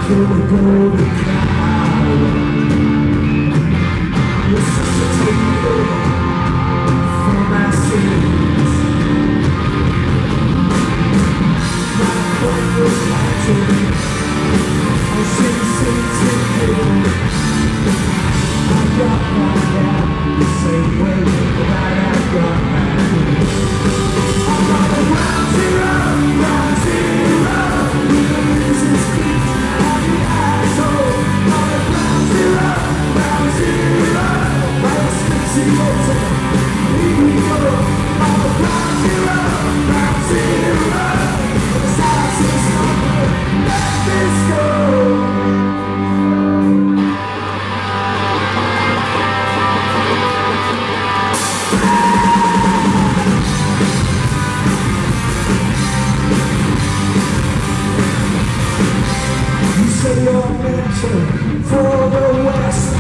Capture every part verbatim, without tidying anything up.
in the golden cloud. Resuscitated from my sins. My heart was lighted. I sing, sing, sing, sing. I got my head the same way that I got my head. I'm on a ground zero, ground zero. With the business feet and the asshole. On a ground zero, ground zero. By the spitzy motor, here we go. On a ground zero, ground zero. The size is number, let this go. Say your mention for the West.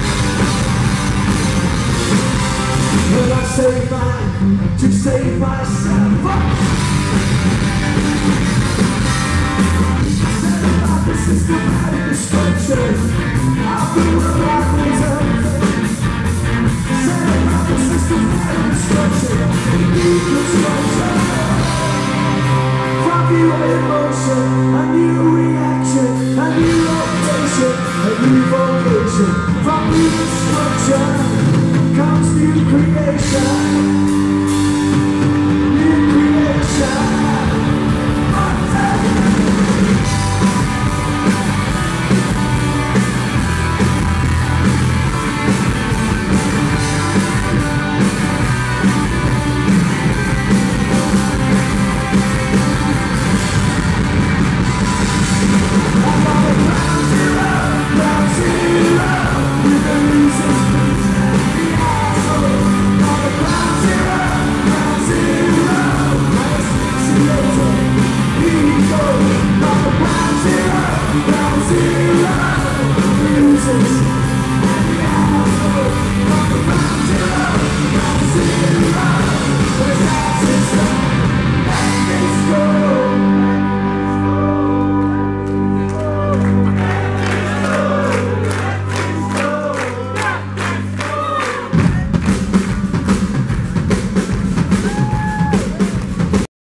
When I say mine to save myself, I said about the systematic destruction of the world I was unfair. Said about the systematic destruction of deconstruction. From new emotion, a new reaction, a new location, a new vocation. From new destruction comes new creation.